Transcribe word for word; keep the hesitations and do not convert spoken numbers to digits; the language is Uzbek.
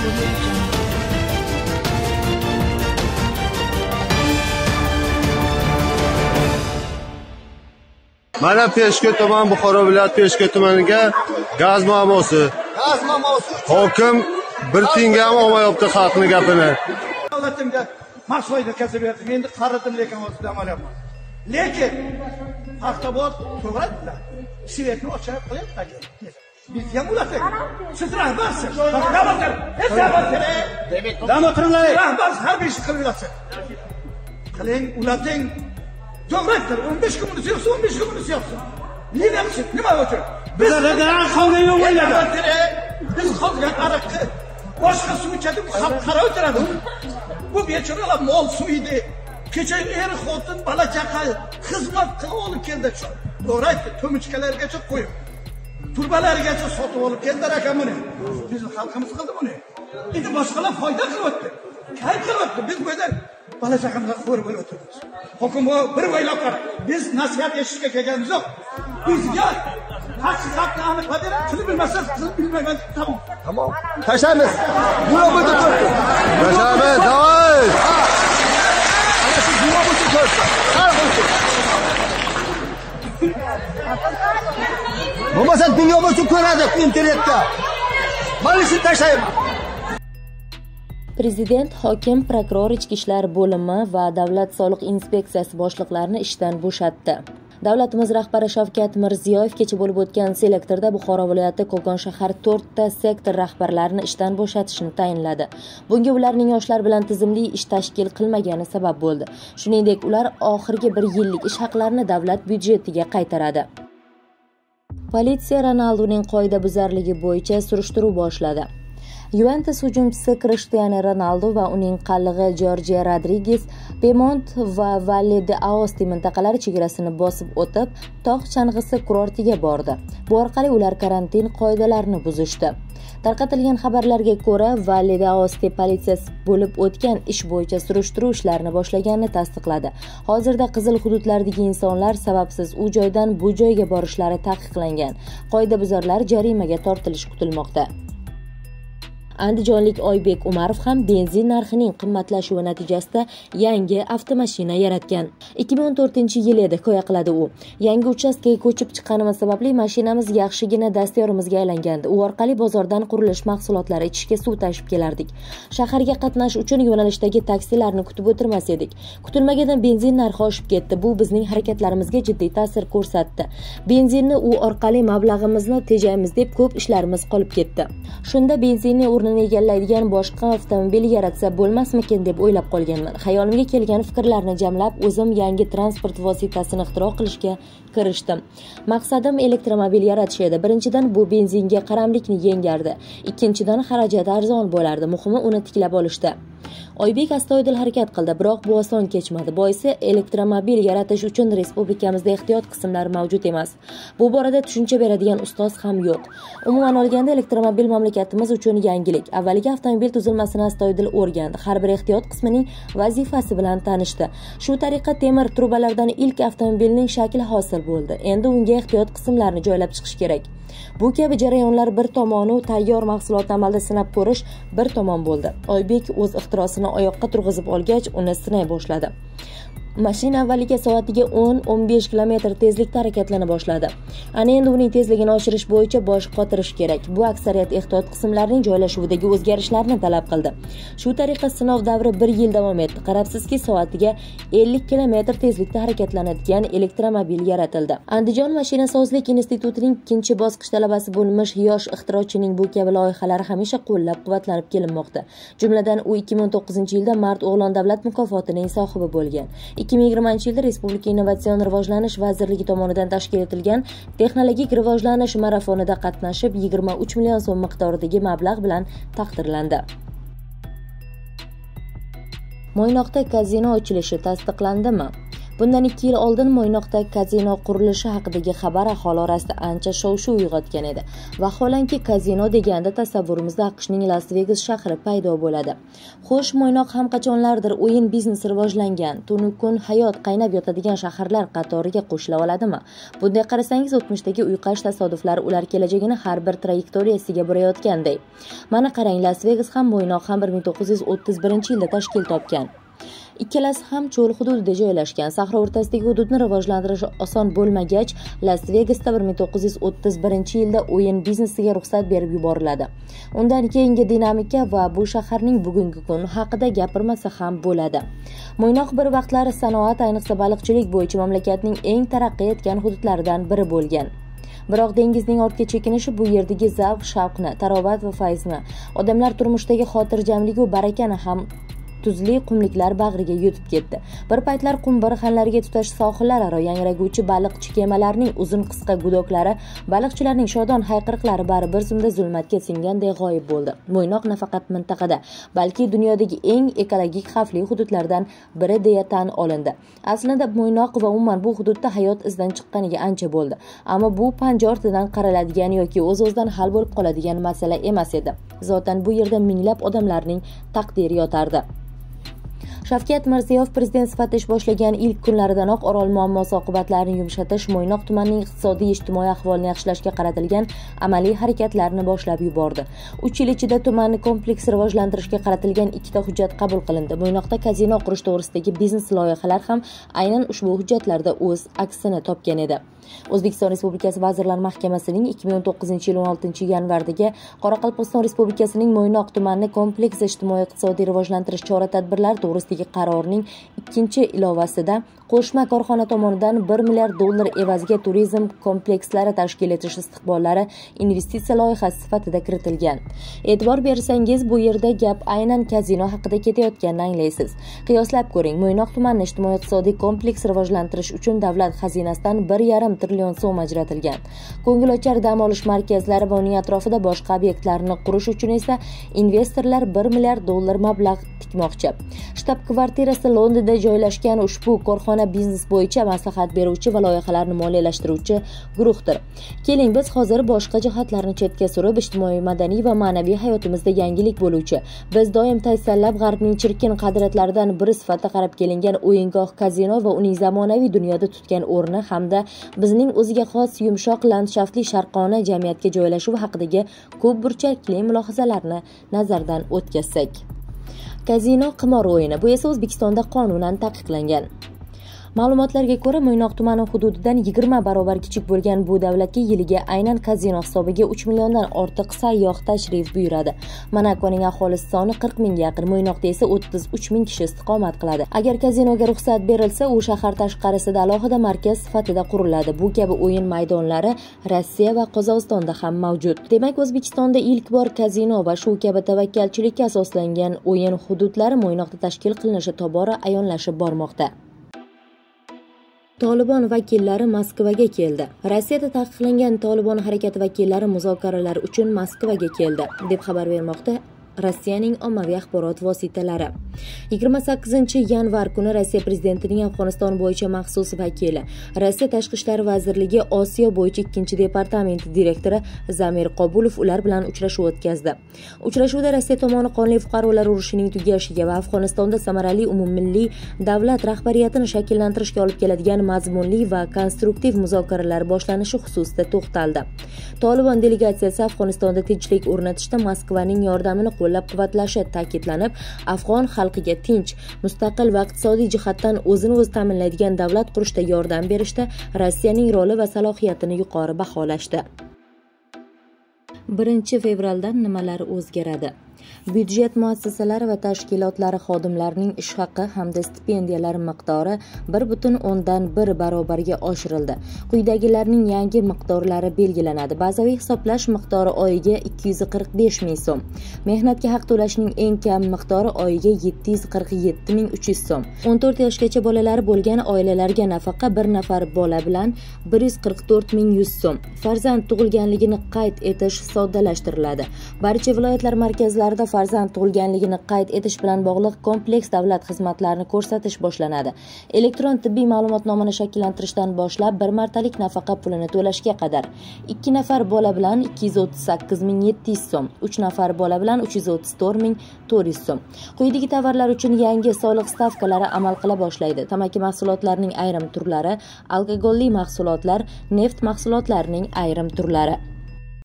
Mana Peshka tuman Buxoro viloyat Peshka tumaniga gaz muammosi. Gaz muammosi. Hokim bir tinga ham olmayapti xalqning gapini. Davlatimga mahsulot yetkazib berdim. Endi qaradim lekin o'zida amaliyapman. Lekin Paxtabod to'g'ridilar. Svetni ochib qo'yapti. Biz ham ularga. Siz rahbarsiz. Rahbar. Demak, rahmatlar. Rahbar har bir ish qilib yurasiz. Qiling, ularning to'g'ridir. o'n besh kun bo'lsa, o'n besh kun bo'lsa. Nima uchun? Nima uchun? Biz radar qolgan o'yladi. Biz qolgan aroqni boshqa suv ichadi, xalq qarab o'tiradi. Bu bechoralar mol suvidi. Kecha er xotin bola chaqa xizmat qilib olib keldi. To'g'ri, to'michkalargacha qo'yib, turbalargacha sotib olib keldi rakamini. Bizning xalqimiz qildi buni. Endi boshqalar foyda qilyapti. Kay qilyapti. Biz bu yerda bola chaqamizga xo'r bo'lib o'tiribmiz. Hokim bir o'ylab qara. Biz nasihat eshitishga kelganimiz yo'q. Bizga haqiqatni aniqlab berib, shuni bilmasangiz, siz bilmayman. Tamom. Tamom. Tashlaymiz. Bu o'yda turibdi. Tashlaymiz. Davay. Ana shu bu o'yda turibdi. Har bo'lsin. Bo'lmasa dunyo bo'lsa ko'radi internetda. Mana shuni tashlayman. Prezident, hokim, prokuror, ichki ishlar bo'limi va davlat soliq inspeksiyasi boshliqlarini ishdan bo'shatdi. Davlatimiz rahbari Shavkat Mirziyoyev kecha bo'lib o'tgan selektorda Buxoro viloyati Qo'qon shahar to'rtta sektor rahbarlarini ishdan bo'shatishni tayinladi. Bunga ularning yoshlar bilan tizimli ish tashkil qilmagani sabab bo'ldi. Shuningdek, ular oxirgi bir yillik ish haqlarini davlat byudjetiga qaytaradi. Politsiya Ronalduning qoidabuzarligi bo'yicha surishtiruv boshladi. Yuventus hujumchisi Cristiano Ronaldo va uning qallig'i Jorge Rodriguez Pemont va Valle de Aosta mintaqalari chegarasini bosib o'tib, tog' chang'isi kurortiga bordi. Bu orqali ular karantin qoidalarini buzishdi. Tarqatilgan xabarlarga ko'ra, Valle de Aosta politsiyasi bo'lib o'tgan ish bo'yicha surishtiruv ishlarini boshlaganini tasdiqladi. Hozirda qizil hududlardagi insonlar sababsiz u joydan bu joyga borishlari taqiqlangan. Qoidabuzarlar jarimaga tortilishi kutilmoqda. Andijonlik Oybek Umarov ham benzin narxining qimmatlashuvi natijasida yangi avtomashina yaratgan. ikki ming o'n to'rtinchi yil edi, hikoya qiladi u. Yangi uchastkaga ko'chib chiqqanimiz sababli mashinamiz yaxshigina dastyorimizga aylangandi. U orqali bozordan qurilish mahsulotlari, ichishga suv tashib kelardik. Shaharga qatnash uchun yo'nalishdagi taksilarni kutib o'tirmas edik. Kutilmagan benzin narxi oshib ketdi. Bu bizning harakatlarimizga jiddiy ta'sir ko'rsatdi. Benzinni u orqali mablag'imizni tejaymiz deb ko'p ishlarimiz qolib ketdi. Shunda benzinni egallaydigan boshqa avtomobil yaratsa bo'lmasmikin deb o'ylab qolganman. Xayolimga kelgan fikrlarni jamlab, o'zim yangi transport vositasini ixtiro qilishga kirishdim. Maqsadim elektromobil yaratish edi. Birinchidan, bu benzinga qaramlikni yengardi. Ikkinchidan, xarajati arzon bo'lardi. Muhimi uni tiklab olishdi. Oybek astoydil harakat qildi, biroq bu oson kechmadi. Boisi elektromobil yaratish uchun respublikamizda ehtiyot qismlari mavjud emas. Bu borada tushuncha beradigan ustoz ham yo'q. Umuman olganda elektromobil mamlakatimiz uchun yangilik. Avvaliga avtomobil tuzilmasini astoydil o'rgandi. Har bir ehtiyot qismining vazifasi bilan tanishdi. Shu tariqa temir trubalardan ilk avtomobilning shakli hosil bo'ldi. Endi unga ehtiyot qismlarni joylab chiqish kerak. Bu kabi jarayonlar bir tomoni tayyor mahsulotni amalda sinab ko'rish bir tomon bo'ldi. Oybek o'z ixtirosini oyoqqa turg'izib olgach, uni sinay boshladi. Mashina avvaliga soatiga o'n o'n besh kilometr tezlikda harakatlana boshladi. Ana endi uning tezligini oshirish bo'yicha bosh qotirish kerak. Bu aksariyat ehtiyot qismlarining joylashuvidagi o'zgarishlarni talab qildi. Shu tariqa sinov davri bir yil davom etdi. Qarabsizki, soatiga ellik kilometr tezlikda harakatlanadigan elektromobil yaratildi. Andijon mashinasozlik institutining ikkinchi bosqich talabasi bo'lmish yosh ixtirochining bu kabi loyihalari hamisha qo'llab-quvvatlanib kelinmoqda. Jumladan, u ikki ming o'n to'qqizinchi yilda Mard o'g'lon davlat mukofotining sohibi bo'lgan. ikki ming yigirmanchi yilda Respublika Innovatsion rivojlanish vazirligi tomonidan tashkil etilgan texnologik rivojlanish marafonida qatnashib, yigirma uch million so'm miqdoridagi mablag' bilan taqdirlandi. Mo'ynoqda kazino ochilishi tasdiqlandimi? Bundan ikki yil oldin Mo'ynoqda kazino qurilishi haqidagi xabar aholi orasida ancha shov-shuv uyg'otgan edi. Vaholanki kazino deganda tasavvurimizda AQShning Las Vegas shahri paydo bo'ladi. Xo'sh, Mo'ynoq ham qachonlardir o'yin biznesi rivojlangan, tunu kun hayot qaynab yotadigan shaharlar qatoriga qo'shila oladimi? Bunday qarasangiz, o'tmishdagi uyqash tasodiflar ular kelajagini har bir trayektoriyasiga burayotganday. Mana qarang, Las Vegas ham Mo'ynoq ham bir ming to'qqiz yuz o'ttiz birinchi yilda tashkil topgan. Ikkalasi ham cho'l hududida joylashgan. Sahro o'rtasidagi hududni rivojlantirish oson bo'lmagach, Las Vegasda bir ming to'qqiz yuz o'ttiz birinchi yilda o'yin biznesiga ruxsat berib yuboriladi. Undan keyingi dinamika va bu shaharning bugungi kuni haqida gapirmasa ham bo'ladi. Mo'ynoq bir vaqtlar sanoat, ayniqsa baliqchilik bo'yicha mamlakatning eng taraqqiy etgan hududlaridan biri bo'lgan. Biroq dengizning ortga chekinishi bu yerdagi zavq, shavqni, tarovat va fayzni, odamlar turmushdagi xotirjamlik va barakani ham tuzli qumliklar bag'riga yutib ketdi. Bir paytlar qum barxanlariga tutash sohillararo yangraguvchi baliqchi kemalarning uzun qisqa gudoklari, baliqchilarning shodon hayqiriqlari bari bir zumda zulmatga singanday g'oyib bo'ldi. Mo'ynoq nafaqat mintaqada, balki dunyodagi eng ekologik xavfli hududlardan biri deya tan olindi. Aslida Mo'ynoq va umuman bu hududda hayot izdan chiqqaniga ancha bo'ldi. Ammo bu panja ortidan qaraladigan yoki o'z-o'zidan hal bo'lib qoladigan masala emas edi. Zotan bu yerda minglab odamlarning taqdiri yotardi. Shavkat Mirziyoyev prezident sifatida ish boshlagan ilk kunlaridanoq Orol muammosi oqibatlarini yumshatish, Mo'ynoq tumanining iqtisodiy ijtimoiy ahvolini yaxshilashga qaratilgan amaliy harakatlarni boshlab yubordi. uch yil ichida tumanni kompleks rivojlantirishga qaratilgan ikkita hujjat qabul qilindi. Mo'ynoqda kazino qurish to'g'risidagi biznes loyihalar ham aynan ushbu hujjatlarda o'z aksini topgan edi. O'zbekiston Respublikasi Vazirlar Mahkamasining ikki ming o'n to'qqizinchi yil o'n oltinchi yanvardagi Qoraqalpog'iston Respublikasining Mo'ynoq tumanini kompleks ijtimoiy-iqtisodiy rivojlantirish chora-tadbirlari to'g'risidagi qarorning ikkinchi ilovasida qo'shma korxona tomonidan bir milliard dollar evaziga turizm komplekslari tashkil etish istiqbollari investitsiya loyihasi sifatida kiritilgan. E'tibor bersangiz, bu yerda gap aynan kazino haqida ketayotganini anglaysiz. Qiyoslab ko'ring, Mo'ynoq tumanini ijtimoiy-iqtisodiy kompleks rivojlantirish uchun davlat xazinasidan bir yarim trillion so'm ajratilgan. Ko'ngilochar dam olish markazlari va uning atrofida boshqa obyektlarni qurish uchun esa investorlar bir milliard dollar mablag' tikmoqchi. Shtab-kvartirasi Londonda joylashgan ushbu korxona biznes bo'yicha maslahat beruvchi va loyihalarni moliyalashtiruvchi guruhdir. Keling, biz hozir boshqa jihatlarni chetga surib, ijtimoiy, madaniy va ma'naviy hayotimizda yangilik bo'luvchi, biz doim tayyorlab g'arbning chirkin qadriyatlaridan biri sifatida qarab kelingan o'yingoh kazino va uning zamonaviy dunyoda tutgan o'rni hamda bizning o'ziga xos yumshoq landshaftli sharqona jamiyatga joylashuvi haqidagi ko'p burchakli mulohazalarni nazardan o'tkazsak. Kazino qimor o'yini, bu esa O'zbekistonda qonunan taqiqlangan. Ma'lumotlarga ko'ra, Mo'ynoq tumani hududidan yigirma barobar kichik bo'lgan bu davlatga yiliga aynan kazino hisobiga uch milliondan ortiq sayyoh tashrif buyuradi. Monakoning aholisi soni qirq mingga yaqin, Mo'ynoqda esa o'ttiz uch ming kishi istiqomat qiladi. Agar kazinoga ruxsat berilsa, u shahar tashqarisida alohida markaz sifatida quriladi. Bu kabi o'yin maydonlari Rossiya va Qozog'istonda ham mavjud. Demak, O'zbekistonda ilk bor kazino va shu kabi tavakkalchilikka asoslangan o'yin hududlari Mo'ynoqda tashkil qilinishi tobora ayonlashib bormoqda. Tolibon vakillari Moskvaga keldi. Rossiyada taqiqlangan Tolibon harakati vakillari muzokaralar uchun Moskvaga keldi, deb xabar bermoqda Rossiyaning ommaviy axborot vositalari. yigirma sakkizinchi yanvar kuni Rossiya prezidentining Afg'oniston bo'yicha maxsus vakili, Rossiya Tashqi ishlar vazirligi Osiyo bo'yicha ikkinchi departamenti direktori Zamir Qobulov ular bilan uchrashuv o'tkazdi. Uchrashuvda Rossiya tomoni qonli fuqarolar urushining tugashiga va Afg'onistonda samarali umummilliy davlat rahbariyatini shakllantirishga olib keladigan mazmunli va konstruktiv muzokaralar boshlanishi xususida to'xtaldi. Tolibon delegatsiyasi Afg'onistonda tinchlik o'rnatishda Moskvaning yordamini qo'llab-quvvatlashi ta'kidlanib, afg'on xalqiga tinch, mustaqil va iqtisodiy jihatdan o'zini o'zi ta'minlaydigan davlat qurishda yordam berishda Rossiyaning roli va salohiyatini yuqori baholashdi. birinchi fevraldan nimalar o'zgaradi? Bюджет muassasalari va tashkilotlari xodimlarining ish haqi hamda stipendiyalari miqdori bir butun o'ndan bir barobarga oshirildi. Quyidagilarning yangi miqdorlari belgilanadi. Bazavий ҳисоблаш miqdori oyiga ikki yuz qirq besh ming so'm. Mehnatga haq to'lashning eng kam miqdori oyiga yetti yuz qirq yetti ming uch yuz so'm. o'n to'rt yoshgacha bolalari bo'lgan oilalarga nafaqa bir nafar bola bilan bir yuz qirq to'rt ming yuz so'm. Farzand tug'ilganligini qayd etish soddalashtiriladi. Barcha viloyatlar markazlarida nafarda farzand tug'ilganligini qayd etish bilan bog'liq kompleks davlat xizmatlarini ko'rsatish boshlanadi. Elektron tibbiy ma'lumotnomani shakllantirishdan boshlab bir martalik nafaqa pulini to'lashga qadar ikki nafar bola bilan ikki yuz o'ttiz sakkiz ming yetti yuz so'm, uch nafar bola bilan uch yuz o'ttiz to'rt ming to'rt yuz so'm. Quyidagi tovarlar uchun yangi soliq stavkalari amal qila boshlaydi. Tamaki mahsulotlarining ayrim turlari, alkogolli mahsulotlar, neft mahsulotlarining ayrim turlari.